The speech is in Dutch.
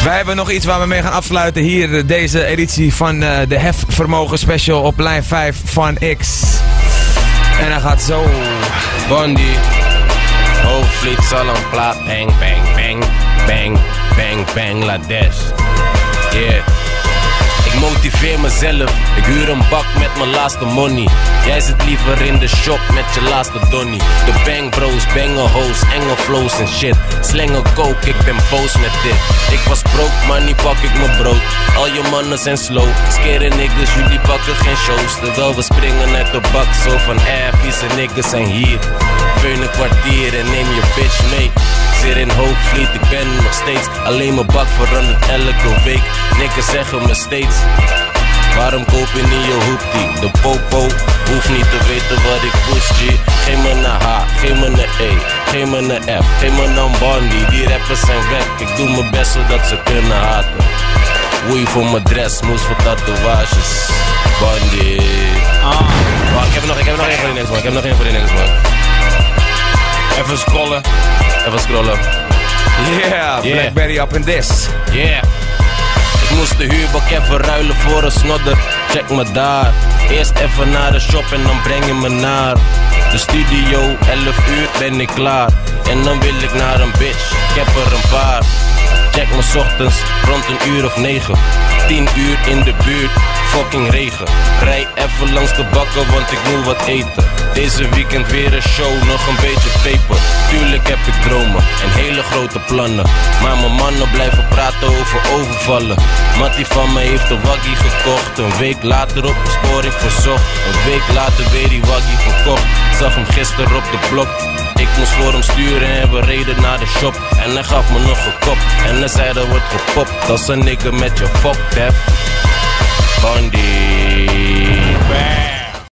Wij hebben nog iets waar we mee gaan afsluiten. Hier deze editie van de Hefvermogen Special op lijn 5 van X. En hij gaat zo. Bondi. Hoofdvliet zal een plaat. Bang, bang, bang. Bang, bang, bang, la dash. Yeah. Ik motiveer mezelf, ik huur een bak met mijn laatste money. Jij zit liever in de shop met je laatste donnie. De bang bros, bangen hoes, enge flows en shit. Slengen coke, ik ben boos met dit. Ik was broke, maar nu pak ik mijn brood. Al je mannen zijn slow, skere niggas, jullie pakken geen shows. Terwijl we springen uit de bak, zo van vieze niggas zijn hier. Veun een kwartier en neem je bitch mee. Zit in Hoofdvliet, ik ben nog steeds. Alleen mijn bak verandert elke week. Niggas zeggen me steeds. Waarom koop je niet je hoeptie? De popo hoeft niet te weten wat ik push, G. Geef me een H, geef me een E, geef me een F, geef me een Bondi. Die rappers zijn weg, ik doe mijn best zodat ze kunnen haten. Woei voor mijn dress, moes voor tatoeages. Bondi. Wacht, ik heb nog één voor die niks, man. Even scrollen. Yeah, Blackberry up in this. Yeah. Ik moest de huurbak even ruilen voor een snodder. Check me daar. Eerst even naar de shop en dan breng je me naar de studio. 11 uur ben ik klaar. En dan wil ik naar een bitch. Ik heb er een paar. Check me 's ochtends rond 1:09. 10 uur in de buurt. Fucking regen. Rij even langs de bakken, want ik moet wat eten. Deze weekend weer een show, nog een beetje peper. Tuurlijk heb ik dromen en hele grote plannen. Maar mijn mannen blijven praten over overvallen. Mattie van me heeft een waggie gekocht. Een week later op sporing verzocht. Een week later weer die waggie verkocht. Zag hem gisteren op de blok. Ik moest voor hem sturen en we reden naar de shop. En hij gaf me nog een kop. En hij zei dat wordt gepopt als een nigger met je fuck def. Bondi.